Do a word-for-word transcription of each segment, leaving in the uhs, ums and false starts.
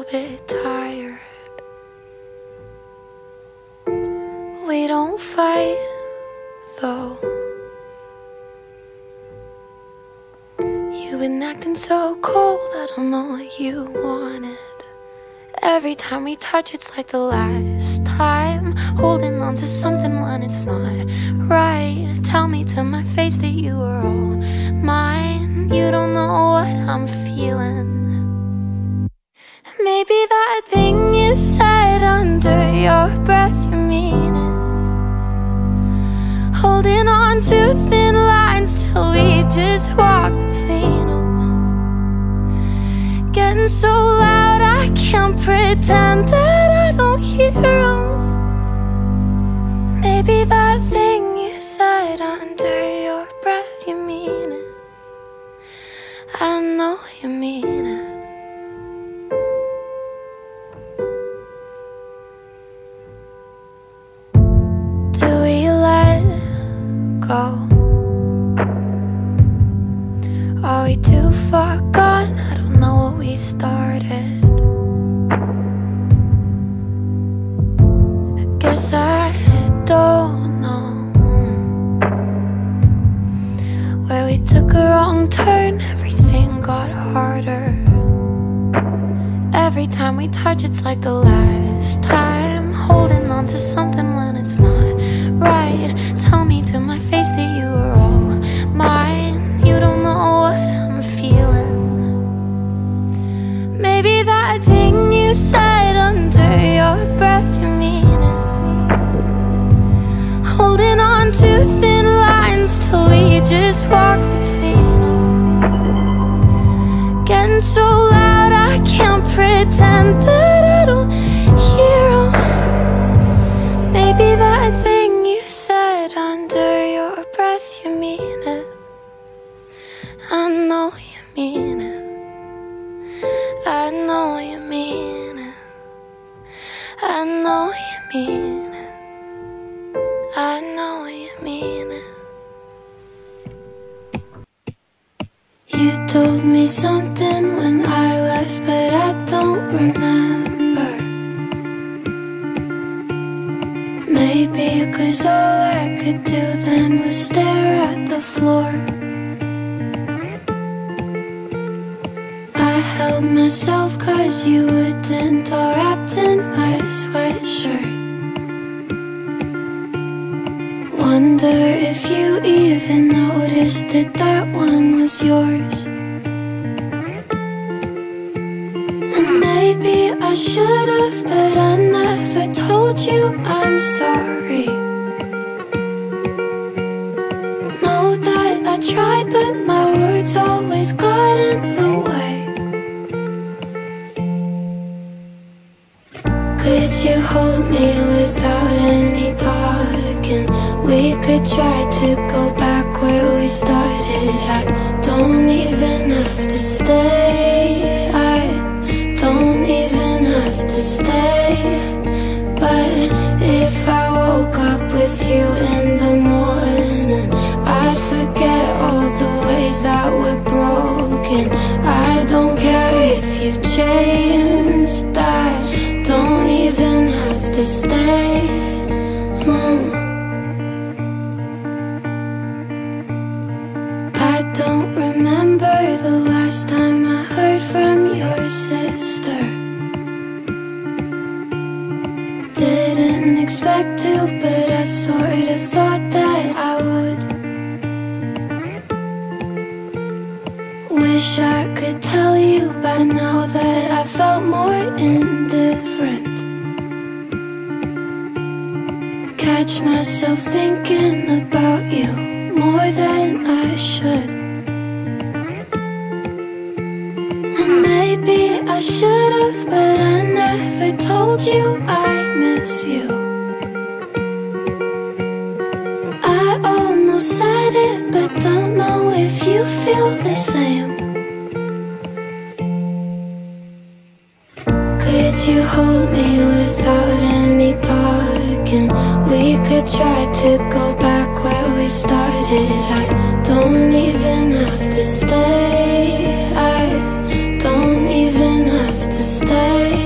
bit tired. We don't fight, though. You've been acting so cold, I don't know what you wanted. Every time we touch, it's like the last time. Holding on to something when it's not right. Tell me to my face that you are all mine. You don't know what I'm feeling. Maybe that thing you said under your breath, you mean it. Holding on to thin lines till we just walk between them. Getting so loud I can't pretend that I don't hear them. Maybe that thing you said under your breath, you mean it. I know you mean it. Do we let go? Are we too far gone? I don't know what we started. I guess I don't know where we took a wrong turn. Everything got harder. Every time we touch, it's like the last time. Holding on to something when it's not right. Tell me to my face that you are all mine. You don't know what I'm feeling. Maybe that thing you said under your breath, you mean it. Holding on to thin lines till we just walk between them. Getting so loud I can't pretend that I don't hear them. Maybe that thing you said under your breath, you mean it. I know you mean it. I know you mean it. I know you mean it. I know you mean it. You told me something when I left, but I don't remember. Maybe cause all I could do then was stare at the floor. I held myself cause you wouldn't, all wrapped in my sweatshirt. Wonder if you even noticed that that one was yours. And maybe I should've, but I never told you I'm sorry. Know that I tried, but my words always got in the way. Could you hold me without any talking? We could try to go back where we started. I don't even have to stay. I don't even have to stay. But if I woke up with you in the morning, I'd forget all the ways that we're broken. I don't care if you've changed. I don't even have to stay. mm. I don't remember the last time I heard from your sister. Didn't expect to, but I sort of thought that I would. Wish I could tell you by now that I felt more indifferent. Catch myself thinking about you more than I should. And maybe I should've, but I never told you I miss you. I almost said it, but don't know if you feel the same. Could you hold me without any talking? We could try to go back where we started. I don't even have to stay. I don't even have to stay.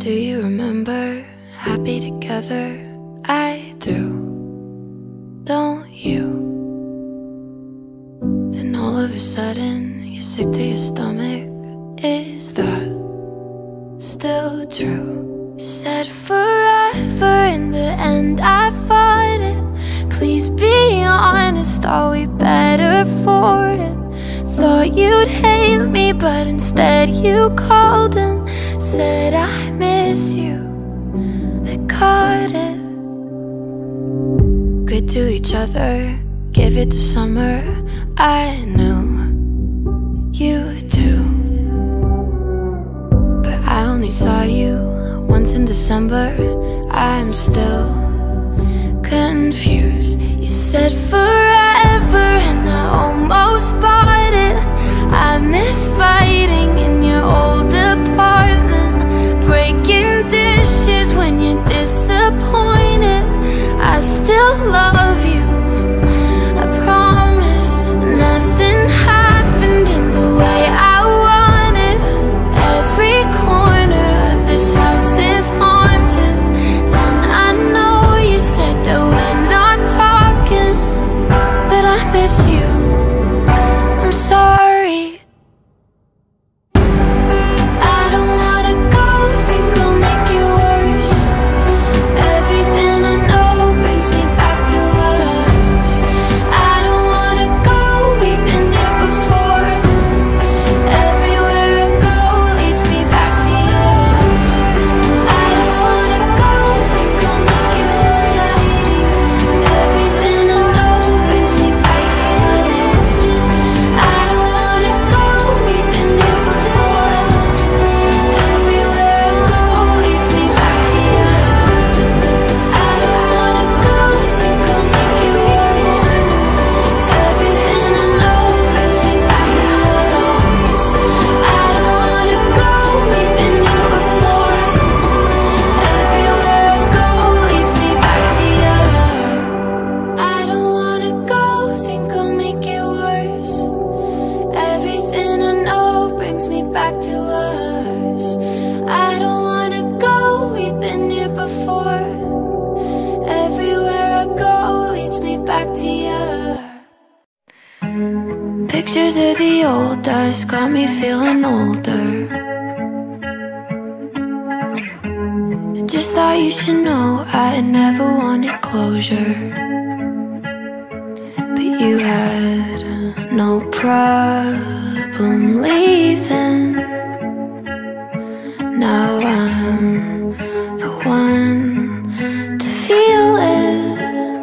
Do you remember happy together? I do, don't you? Then all of a sudden you're sick to your stomach. Is that still true? You said forever, in the end I fought it. Please be honest, are we better for it? Thought you'd hate me, but instead you called and said I miss you. I caught it. Good to each other, give it to summer. I knew you too, but I only saw you once in December. I'm still confused. You said forever and I almost bought it. I miss fighting in your old apartment, breaking dishes when you're disappointed. I still love you, I promise. Nothing happened in the way I wanted. Every corner of this house is haunted, and I know you said that we're not talking, but I miss you. I'm sorry. Pictures of the old us got me feeling older. I just thought you should know I never wanted closure, but you had no problem leaving. Now I'm the one to feel it.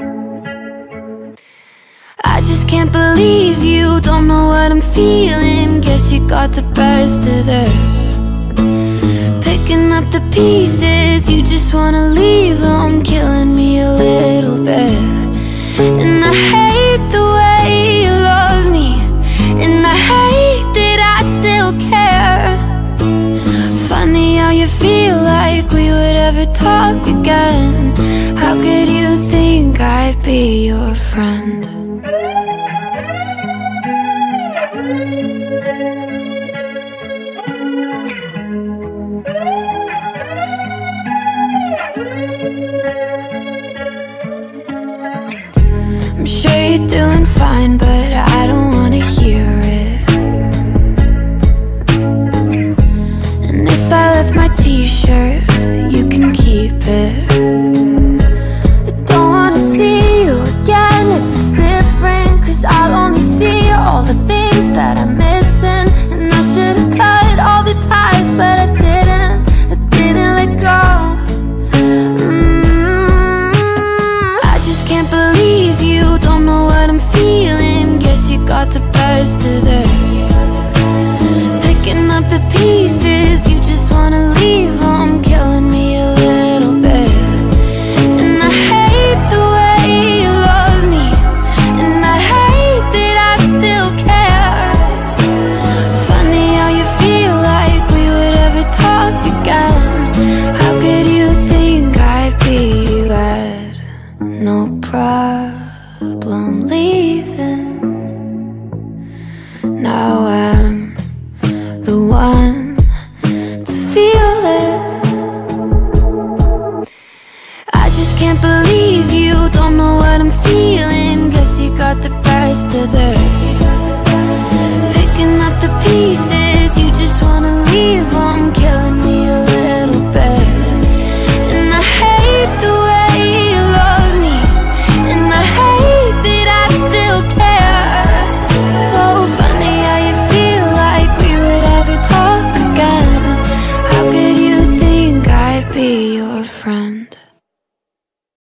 I just can't believe you don't know what I'm feeling. Guess you got the best of this. Picking up the pieces, you just wanna leave them, killing me a little bit. And I hate the way you love me, and I hate that I still care. Funny how you feel like we would ever talk again. How could you think I'd be your friend? I'm sure you're doing fine, but I don't wanna hear it. And if I left my t-shirt, you can keep it. I don't wanna see you again if it's still together